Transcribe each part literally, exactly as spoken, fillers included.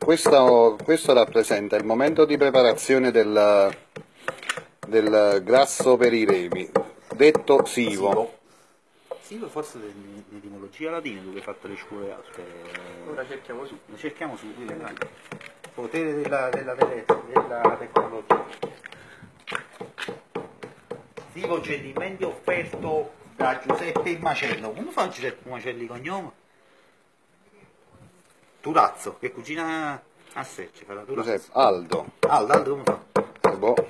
questo, questo rappresenta il momento di preparazione del, del grasso per i remi, detto sivo. Sivo, sivo forse in etimologia latina, dove hai fatto le scuole alte. Ora cerchiamo su. Lo cerchiamo su, potere della, della, della tecnologia. Sivo gentilmente offerto da Giuseppe il Macello. Come fa Giuseppe Macelli cognome? Turazzo, che cucina a secce, fa la Turazzo. Giuseppe, Aldo. Aldo, Aldo come fa? Eh, boh.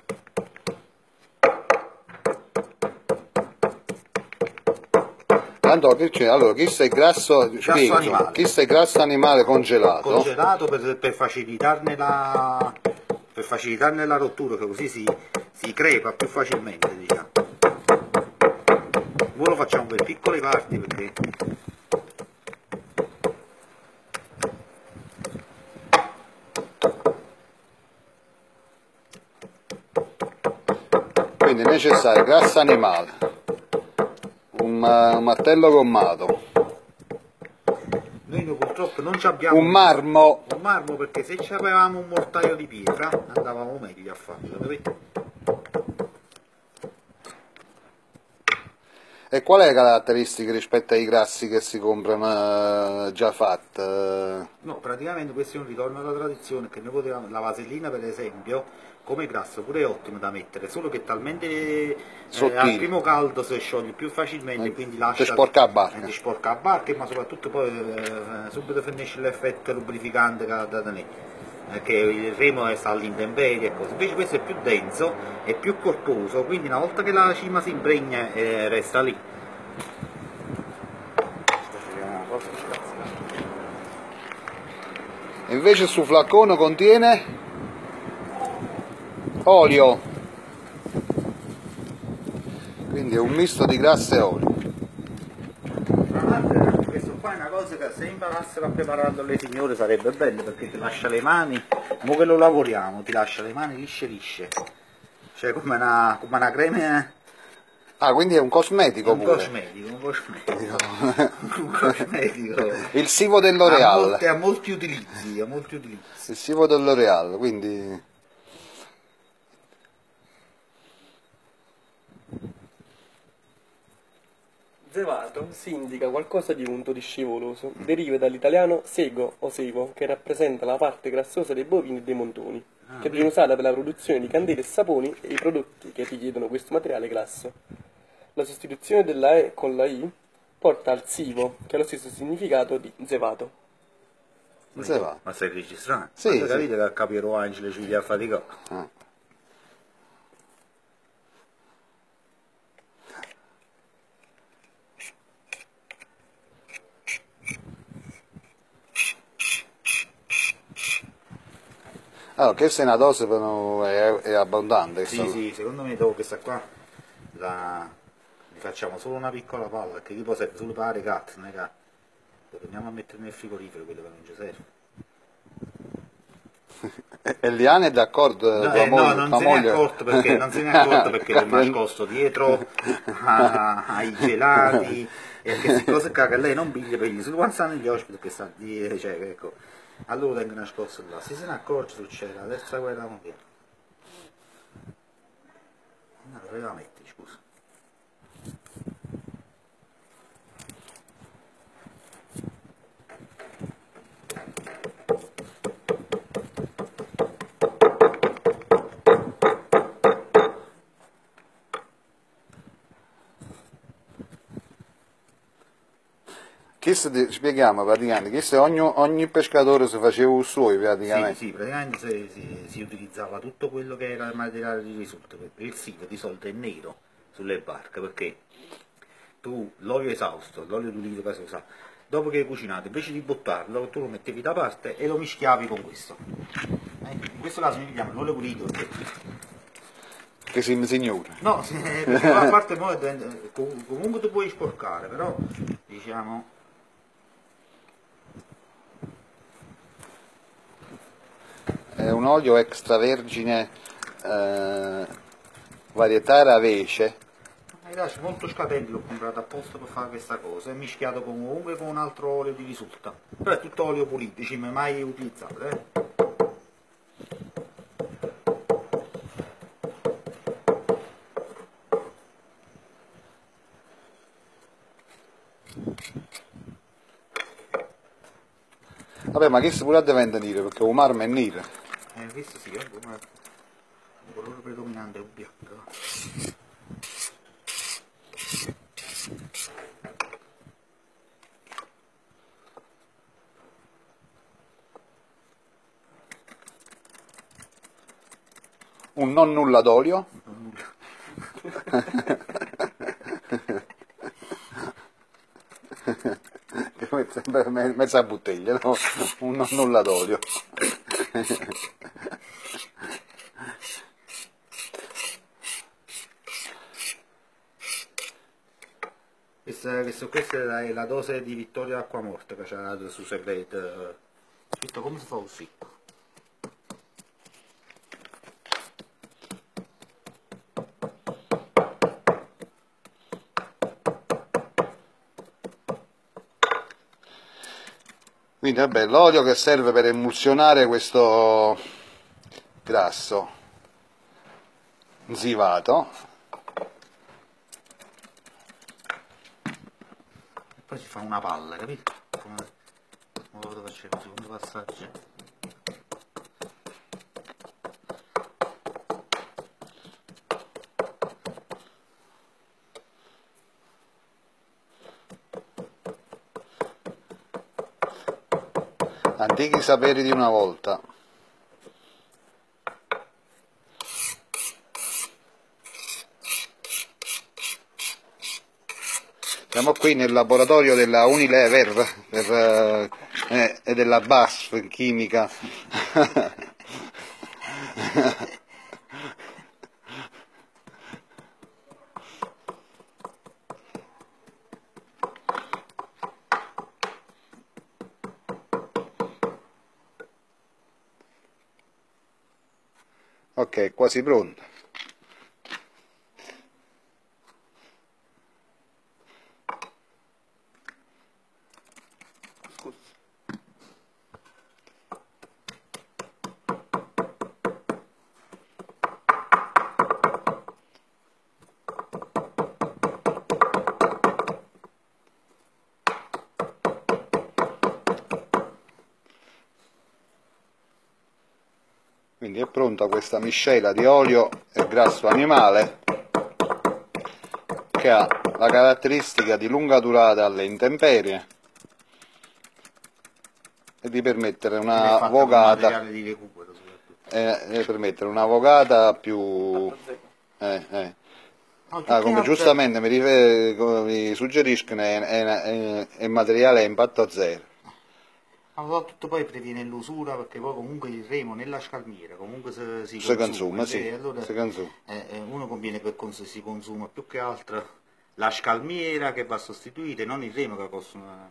Tanto che c'è? Allora, questo è grasso, Grasso animale. Questo è grasso animale congelato. Congelato per, per facilitarne la per facilitarne la rottura, che così si, si crepa più facilmente, diciamo. Ora lo facciamo per piccole parti perché quindi è necessario grasso animale, un, un martello gommato, noi purtroppo non ci abbiamo un marmo, un marmo perché se ci avevamo un mortaio di pietra andavamo meglio a farlo, capite? E qual è la caratteristica rispetto ai grassi che si comprano già fatti? No, praticamente questo è un ritorno alla tradizione, che noi potevamo, la vasellina per esempio come grasso pure è ottimo da mettere, solo che talmente eh, al primo caldo si scioglie più facilmente, eh, quindi lascia ti sporca la barca, eh, ti sporca la barca, ma soprattutto poi eh, subito finisce l'effetto lubrificante che ha da tenere, che il remo sta all'intemperie e così. Invece questo è più denso, è più corposo, quindi una volta che la cima si impregna eh, resta lì. Invece su flaccone contiene olio, quindi è un misto di grasso e olio. Tra l'altro questo qua è una cosa che se imparassero a prepararlo le signore sarebbe bello, perché ti lascia le mani, mo che lo lavoriamo, ti lascia le mani lisce lisce, cioè come una, come una crema. Ah, quindi è un cosmetico un pure. Cosmetico, un cosmetico, un cosmetico. Il sivo del L'Oreal. Ha molti, ha molti utilizzi, ha molti utilizzi. Il sivo del L'Oreal, quindi... Zevato si indica qualcosa di unto, di scivoloso. Deriva dall'italiano sego o sevo, che rappresenta la parte grassosa dei bovini e dei montoni, Ah, che viene usata per la produzione di candele e saponi e i prodotti che richiedono questo materiale grasso. La sostituzione della E con la I porta al sivo, che ha lo stesso significato di zevato. Zevato. Ma stai registrando? Sì, Ma sì. capite che a Capiro Angelo ci viene a faticare? Ah. Allora, questa è una dose però è, è abbondante. Sì, questa- sì, secondo me dopo questa qua la ne facciamo solo una piccola palla, perché tipo serve solo per le cat, non è che lo torniamo a mettere nel frigorifero quello che non ci serve. E, e Liane è d'accordo? No, tua eh, no, moglie- non tua se ne è moglie- accorto perché non se ne è accorto perché l'ho nascosto dietro a- ai gelati e queste cose qua che lei non piglia, perché solo quando stanno gli ospiti che sta dietro, cioè, ecco, allora tengo nascosto là. Se se ne accorge succede la terza guerra mondiale. No, dove la metti, scusa? Questo ti- spieghiamo praticamente, questo ogni, ogni pescatore si faceva il suo Sì, praticamente. sì, praticamente si, si- si utilizzava tutto quello che era il materiale di risultato, perché il sivo di solito è nero sulle barche, perché tu l'olio esausto, l'olio d'oliva che si usa, dopo che hai cucinato, invece di buttarlo, tu lo mettevi da parte e lo mischiavi con questo. Eh, in questo caso noi chiamiamo l'olio pulito, perché Che si signora. no, se- perché a parte poi diventa- com- comunque tu puoi sporcare, però diciamo È un olio extravergine eh, varietà Ravece. mi piace molto scadente, l'ho comprato apposta per fare questa cosa, è mischiato con, comunque con un altro olio di risulta, però è tutto olio pulito, ci mi mai utilizzato, eh. Vabbè, ma questo pure deve nero, perché un marmo è nero. Eh, questo sì, è come il colore predominante è un bianco. Un non nulla d'olio. Non nulla. Sempre me- mezza bottiglia, no? Un non nulla d'olio. Questa, questa, questa è la, è la dose di Vittoria Acquamorta che c'è su segreto, scritto come si fa così. Quindi vabbè, l'olio che serve per emulsionare questo grasso nzivato. E poi si fa una palla, capito? Come come lo facciamo, secondo passaggio. Antichi saperi di una volta. Siamo qui nel laboratorio della Unilever per, eh, e della B A S F chimica. Ok, quasi pronto. Quindi è pronta questa miscela di olio e grasso animale che ha la caratteristica di lunga durata alle intemperie e di permettere una vogata Di recupero, soprattutto. e, e permettere una vogata più eh, eh. No, Ah, come altre- giustamente mi, rife- come mi suggeriscono è, è, è, è materiale a impatto zero. Ma soprattutto poi previene l'usura perché poi comunque il remo nella scalmiera comunque si, si Si consuma, consuma, sì, e allora si consuma. eh, eh, uno conviene che cons- si consuma più che altro la scalmiera che va sostituita, non il remo che possono...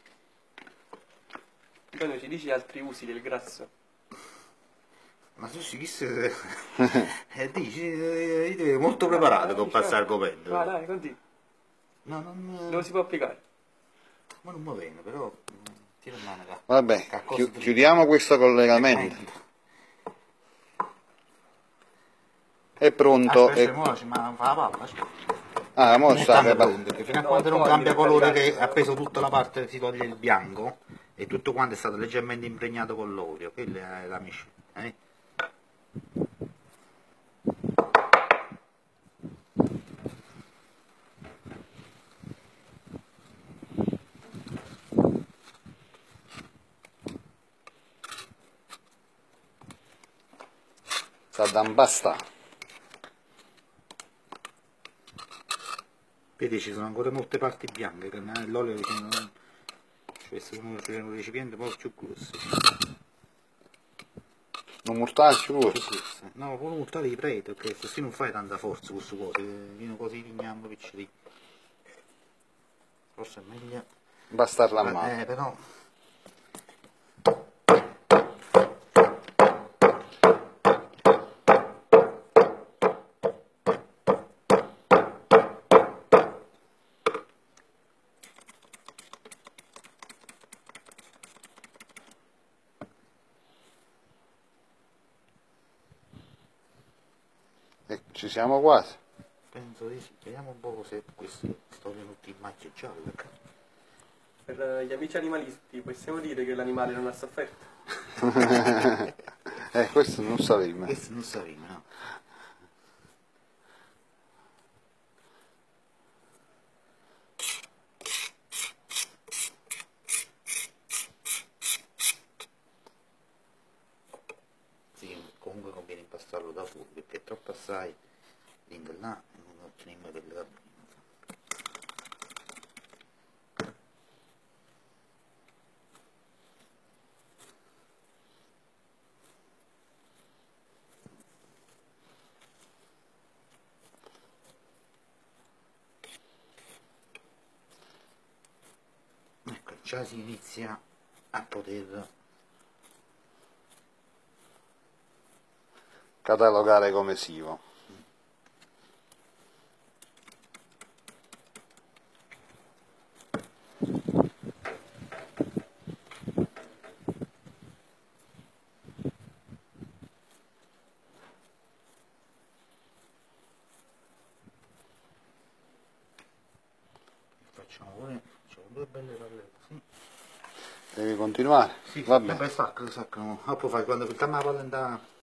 Quando ci dici altri usi del grasso? Ma tu si chissà... eh, dici, eh, io ero molto preparato con passare argomento. Va dai, continua. No, non... Dove si può applicare? Ma non mi viene, però... Tira in mano, dai. Vabbè, Qualcosa chi- di- chiudiamo questo collegamento. È pronto. Aspetta, È... mo ci ma fa la palla, aspetta. Ah, mo Non sta stanno prepar- pronti, perché fino a No, quando non poi cambia deve colore caricare. che ha preso tutta la parte, si toglie il bianco e tutto quanto è stato leggermente impregnato con l'olio, quella è la miscela. Eh? sta da impastare. Vedi, ci sono ancora molte parti bianche, che l'olio diciamo, non... cioè se uno c'è un recipiente un po' più grosso. Non mortacci pure. Più grosso. No, pure montare i preti, perché così non fai tanta forza questo cose, viene così rignando piccoli. Forse è meglio. Bastarla a mano. Eh, però. Ci siamo quasi. Penso di sì, vediamo un po' se questi sono venuti in macchie gialle. Per gli amici animalisti possiamo dire che l'animale non ha sofferto. Eh, questo non sapevo. Questo non sapevo, no? Sì, comunque conviene impastarlo da fuori perché è troppo assai lì là e non otteniamo delle gabine. Ecco, già si inizia a poter Catalogare come sivo. facciamo pure, facciamo due belle palle così. Devi continuare? Sì, Va bene. vabbè, stacca, stacca, no. Ah, poi fai quando mettiamo la palla in da